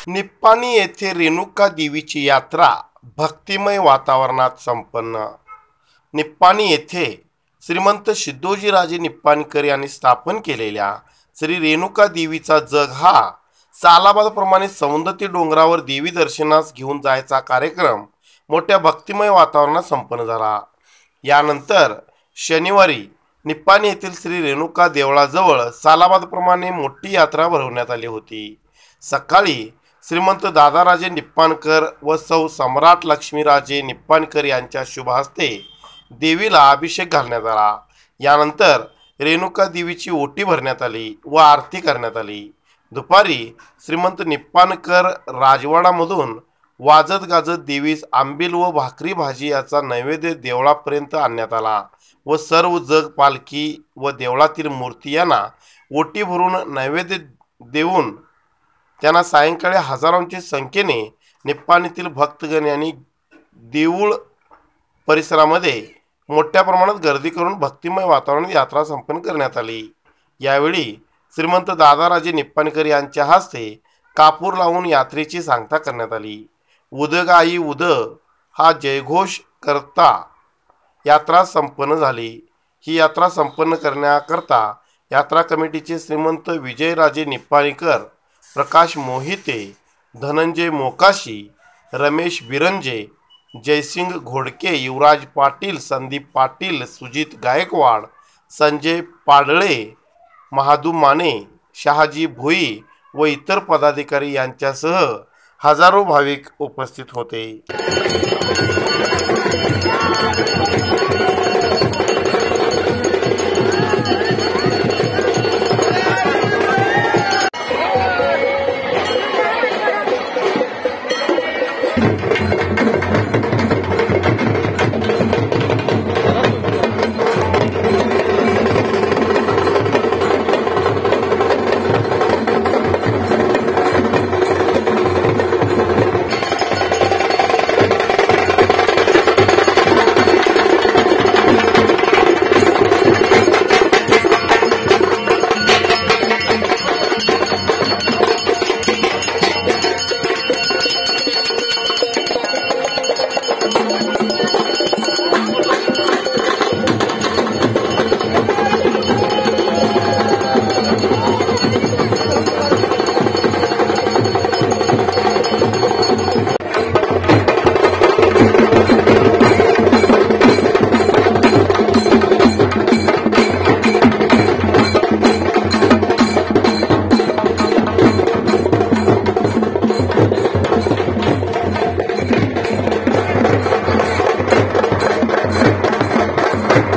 निप्पाणी येथे रेणुका देवीची यात्रा भक्तिमय वातावरणात संपन्न। निप्पाणी येथे श्रीमंत सिद्धोजीराजे निप्पाणीकर यांनी स्थापन केलेल्या श्री रेणुका देवीचा जग हा सालाबादप्रमाणे सौंदती डोंगरावर देवी दर्शनास घेऊन जायचा कार्यक्रम मोठ्या भक्तिमय वातावरणात संपन्न झाला। यानंतर शनिवारी निप्पाणी येथील श्री रेणुका देवळाजवळ सालाबादप्रमाणे मोठी यात्रा भरवण्यात आली होती। सकाळी श्रीमंत दादाराजे निप्पाणकर व सौ सम्राट लक्ष्मीराजे निप्पाणकर यांच्या शुभ हस्ते देवीला अभिषेक घालण्यात आला। यानंतर रेणुका देवीची ओटी भरण्यात आली व आरती करण्यात आली। दुपारी श्रीमंत निप्पाणकर राजवाडामधून वाजत गाजत देवीस आंबील व भाकरी भाजी याचा नैवेद्य देवळापर्यंत आणण्यात आला व सर्व जग पालखी व देवळातील मूर्ती यांना ओटी भरून नैवेद्य देऊन त्यांना सायंकाळी हजारोंच्या संख्येने निप्पाणीतील भक्तगण यांनी देऊळ परिसरामध्ये मोठ्या प्रमाणात गर्दी करून भक्तिमय वातावरणात यात्रा संपन्न करण्यात आली। यावेळी श्रीमंत दादाराजे निप्पाणकर यांच्या हस्ते कापूर लावून यात्रेची सांगता करण्यात आली। उद गाई उद हा जयघोष करता यात्रा संपन्न झाली। ही यात्रा संपन्न करण्याकरता यात्रा कमिटीचे श्रीमंत विजयराजे निप्पाणीकर, प्रकाश मोहिते, धनंजय मोकाशी, रमेश बिरंजे, जयसिंग घोडके, युवराज पाटील, संदीप पाटील, सुजित गायकवाड, संजय पाडळे, महादू माने, शहाजी भोई व इतर पदाधिकारी यांच्यासह हजारो भाविक उपस्थित होते।